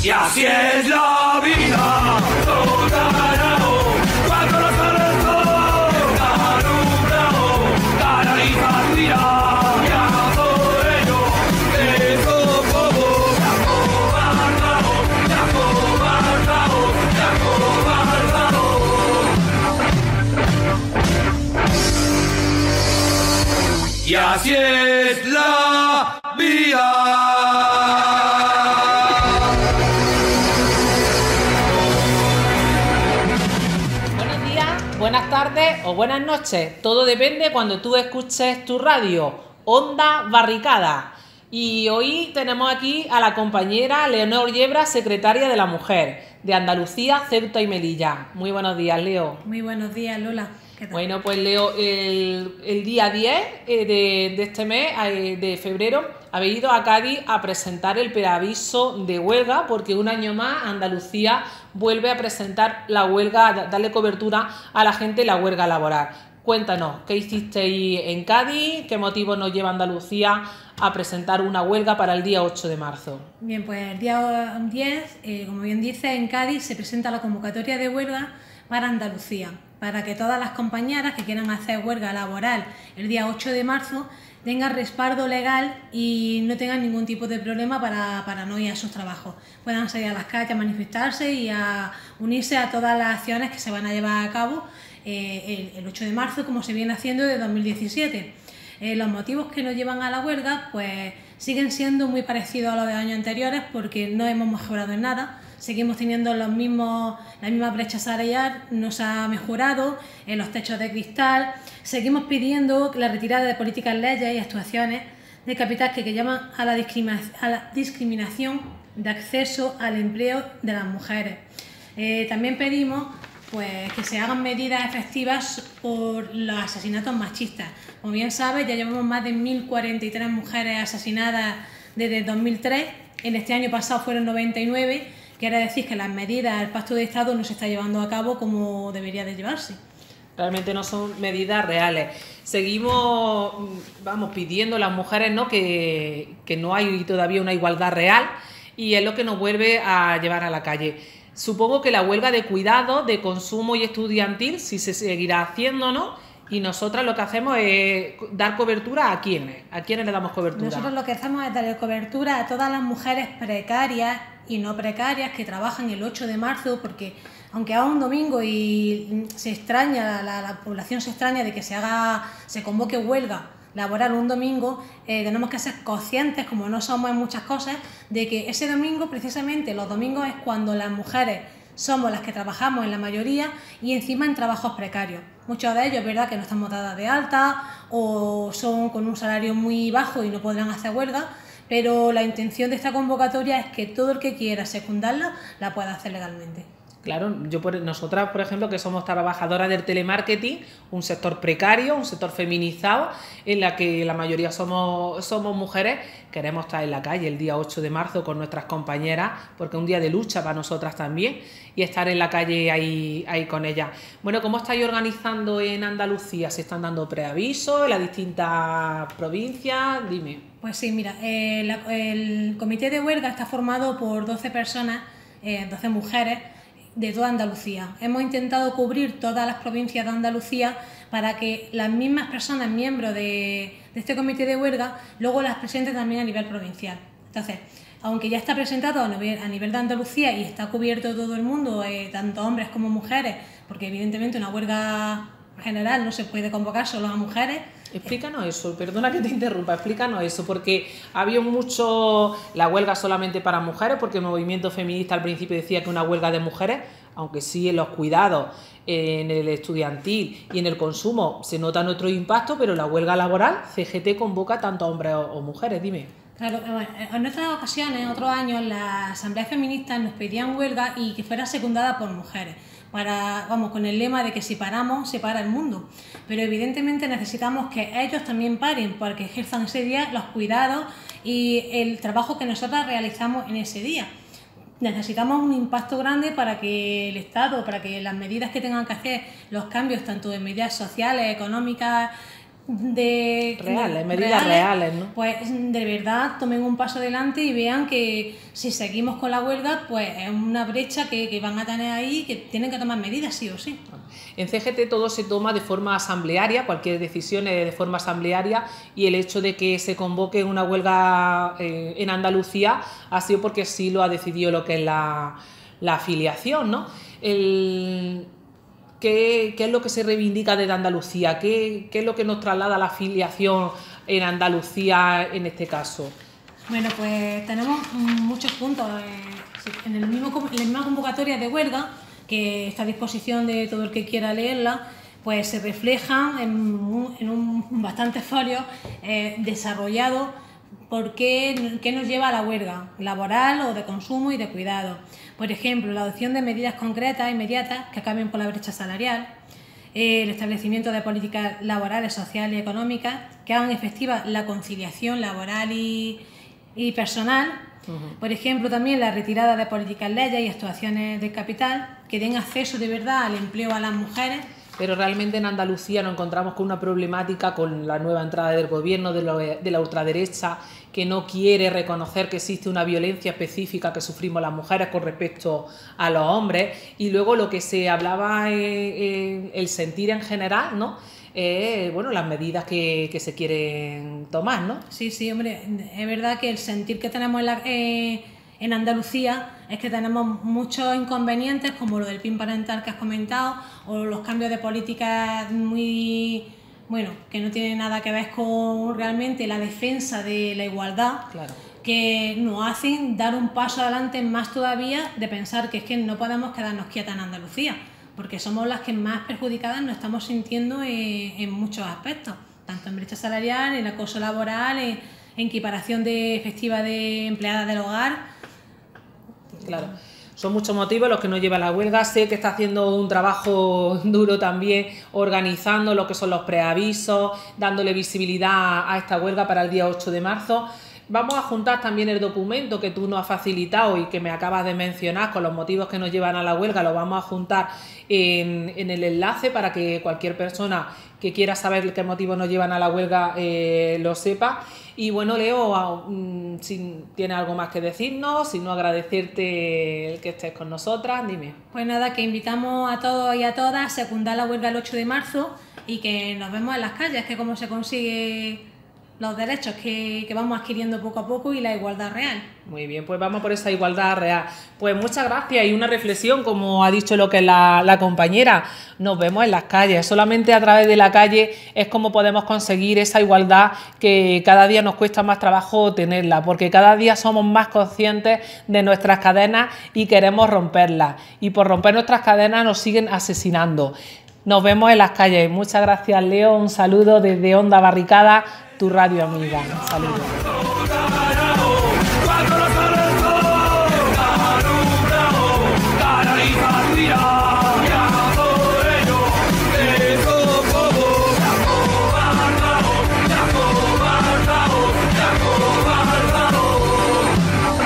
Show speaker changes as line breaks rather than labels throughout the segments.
Y así es la vida, todo ganado, cuando no sale el sol, está nublado, canaliza tu ira, y haga por ello, que socorro, te acobardado, te acobardado, te acobardado. Y así es la vida.
Buenas tardes o buenas noches, todo depende cuando tú escuches tu radio, Onda Barricada. Y hoy tenemos aquí a la compañera Leonor Yebra, secretaria de la Mujer, de Andalucía, Ceuta y Melilla. Muy buenos días, Leo.
Muy buenos días, Lola. ¿Qué tal?
Bueno, pues Leo, el día 10 de este mes, de febrero, habéis ido a Cádiz a presentar el preaviso de huelga, porque un año más Andalucía vuelve a presentar la huelga, a darle cobertura a la gente en la huelga laboral. Cuéntanos, ¿qué hicisteis en Cádiz? ¿Qué motivos nos lleva Andalucía a presentar una huelga para el día 8 de marzo?
Bien, pues el día 10, como bien dice, en Cádiz se presenta la convocatoria de huelga para Andalucía, para que todas las compañeras que quieran hacer huelga laboral el día 8 de marzo tengan respaldo legal y no tengan ningún tipo de problema para no ir a sus trabajos. Puedan salir a las calles a manifestarse y a unirse a todas las acciones que se van a llevar a cabo el 8 de marzo, como se viene haciendo desde 2017. Los motivos que nos llevan a la huelga pues siguen siendo muy parecidos a los de años anteriores, porque no hemos mejorado en nada. Seguimos teniendo la misma brecha salarial, no se ha mejorado en los techos de cristal. Seguimos pidiendo la retirada de políticas, leyes y actuaciones de capital que llaman a la discriminación de acceso al empleo de las mujeres. También pedimos pues, que se hagan medidas efectivas por los asesinatos machistas. Como bien sabes, ya llevamos más de 1.043 mujeres asesinadas desde 2003. En este año pasado fueron 99. Quiere decir que las medidas del Pacto de Estado no se está llevando a cabo como debería de llevarse.
Realmente no son medidas reales. Seguimos, pidiendo a las mujeres, ¿no?, que no hay todavía una igualdad real, y es lo que nos vuelve a llevar a la calle. Supongo que la huelga de cuidado, de consumo y estudiantil sí se seguirá haciendo, ¿no? Y nosotras lo que hacemos es dar cobertura ¿a quiénes? ¿A quiénes le damos cobertura?
Nosotros lo que hacemos es darle cobertura a todas las mujeres precarias y no precarias que trabajan el 8 de marzo, porque aunque haga un domingo y se extraña, la población se extraña de que se convoque huelga laboral un domingo, tenemos que ser conscientes, como no somos en muchas cosas, de que ese domingo, precisamente los domingos, es cuando las mujeres somos las que trabajamos en la mayoría y encima en trabajos precarios. Muchos de ellos, verdad, que no están dadas de alta o son con un salario muy bajo y no podrán hacer huelga, pero la intención de esta convocatoria es que todo el que quiera secundarla la pueda hacer legalmente.
Claro, nosotras, por ejemplo, que somos trabajadoras del telemarketing, un sector precario, un sector feminizado, en la que la mayoría somos mujeres, queremos estar en la calle el día 8 de marzo con nuestras compañeras, porque es un día de lucha para nosotras también, y estar en la calle ahí con ellas. Bueno, ¿cómo estáis organizando en Andalucía? ¿Se están dando preavisos en las distintas provincias? Dime.
Pues sí, mira, el comité de huelga está formado por 12 personas, 12 mujeres, de toda Andalucía. Hemos intentado cubrir todas las provincias de Andalucía para que las mismas personas miembros de este comité de huelga luego las presenten también a nivel provincial. Entonces, aunque ya está presentado a nivel de Andalucía y está cubierto todo el mundo, tanto hombres como mujeres, porque evidentemente una huelga general no se puede convocar solo a mujeres.
Explícanos eso, perdona que te interrumpa, explícanos eso, porque había mucho la huelga solamente para mujeres, porque el movimiento feminista al principio decía que una huelga de mujeres, aunque sí en los cuidados, en el estudiantil y en el consumo se nota nuestro impacto, pero la huelga laboral, CGT convoca tanto a hombres o mujeres, dime.
Claro, en otras ocasiones, en otros años, las asambleas feministas nos pedían huelga y que fuera secundada por mujeres, con el lema de que si paramos, se para el mundo. Pero evidentemente necesitamos que ellos también paren, para que ejerzan ese día los cuidados y el trabajo que nosotras realizamos en ese día. Necesitamos un impacto grande para que el Estado, para que las medidas que tengan que hacer, los cambios tanto en medidas sociales, económicas,
medidas reales, ¿no?
Pues de verdad tomen un paso adelante y vean que si seguimos con la huelga, pues es una brecha que van a tener ahí, que tienen que tomar medidas sí o sí.
En CGT todo se toma de forma asamblearia, cualquier decisión es de forma asamblearia, y el hecho de que se convoque una huelga en Andalucía ha sido porque sí lo ha decidido lo que es la afiliación, ¿no? ¿Qué es lo que se reivindica desde Andalucía? ¿Qué es lo que nos traslada la afiliación en Andalucía en este caso?
Bueno, pues tenemos muchos puntos. En la misma convocatoria de huelga, que está a disposición de todo el que quiera leerla, pues se reflejan en un bastantes folios desarrollados por qué nos lleva a la huelga laboral o de consumo y de cuidado. Por ejemplo, la adopción de medidas concretas e inmediatas que acaben con la brecha salarial, el establecimiento de políticas laborales, sociales y económicas que hagan efectiva la conciliación laboral y personal. Por ejemplo, también la retirada de políticas, leyes y actuaciones de capital que den acceso de verdad al empleo a las mujeres.
Pero realmente en Andalucía nos encontramos con una problemática con la nueva entrada del gobierno de la ultraderecha, que no quiere reconocer que existe una violencia específica que sufrimos las mujeres con respecto a los hombres, y luego lo que se hablaba el sentir en general, ¿no? Bueno, las medidas que se quieren tomar, ¿no?
Sí, hombre, es verdad que el sentir que tenemos en Andalucía es que tenemos muchos inconvenientes, como lo del PIN parental que has comentado, o los cambios de políticas que no tienen nada que ver con realmente la defensa de la igualdad.
Claro.
Que nos hacen dar un paso adelante más todavía de pensar que es que no podemos quedarnos quietas en Andalucía, porque somos las que más perjudicadas nos estamos sintiendo en muchos aspectos, tanto en brecha salarial, en acoso laboral, en equiparación efectiva de empleadas del hogar.
Claro, son muchos motivos los que nos llevan a la huelga. Sé que está haciendo un trabajo duro también organizando lo que son los preavisos, dándole visibilidad a esta huelga para el día 8 de marzo. Vamos a juntar también el documento que tú nos has facilitado y que me acabas de mencionar con los motivos que nos llevan a la huelga. Lo vamos a juntar en el enlace para que cualquier persona que quiera saber qué motivos nos llevan a la huelga lo sepa. Y bueno, Leo, si tienes algo más que decirnos, si no, agradecerte el que estés con nosotras, dime.
Pues nada, que invitamos a todos y a todas a secundar la huelga el 8 de marzo y que nos vemos en las calles, que cómo se consigue los derechos que vamos adquiriendo poco a poco y la igualdad real.
Muy bien, pues vamos por esa igualdad real. Pues muchas gracias, y una reflexión, como ha dicho lo que es la compañera, nos vemos en las calles. Solamente a través de la calle es como podemos conseguir esa igualdad que cada día nos cuesta más trabajo tenerla, porque cada día somos más conscientes de nuestras cadenas y queremos romperlas. Y por romper nuestras cadenas nos siguen asesinando. Nos vemos en las calles. Muchas gracias, Leo. Un saludo desde Onda Barricada, tu radio amiga. Un saludo.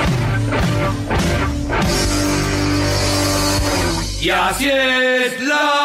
Y así es la